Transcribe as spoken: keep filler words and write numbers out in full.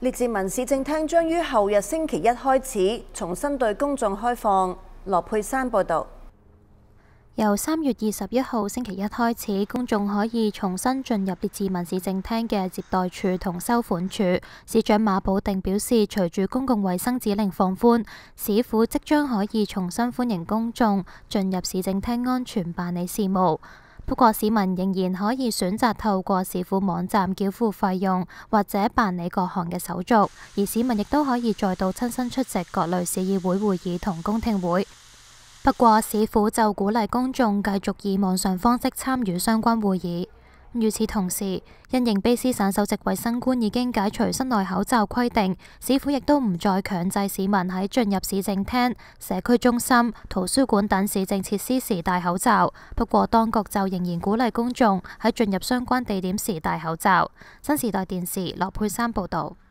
列治文市政廳將於後日星期一開始重新對公眾開放。羅佩珊報導。 由三月二十一號星期一開始，公眾可以重新進入列治文市政廳嘅接待處同收款處。市長馬保定表示，隨住公共衛生指令放寬，市府即將可以重新歡迎公眾進入市政廳安全辦理事務。不過，市民仍然可以選擇透過市府網站繳付費用，或者辦理各項嘅手續。而市民亦都可以再度親身出席各類市議會會議同公聽會。不過，市府就鼓勵公眾繼續以網上方式參與相關會議。與此同時，因應卑詩省首席衛生官已經解除室內口罩規定，市府亦都唔再強制市民喺進入市政廳、社區中心、圖書館等市政設施時戴口罩。不過，當局就仍然鼓勵公眾喺進入相關地點時戴口罩。新時代電視羅佩珊報導。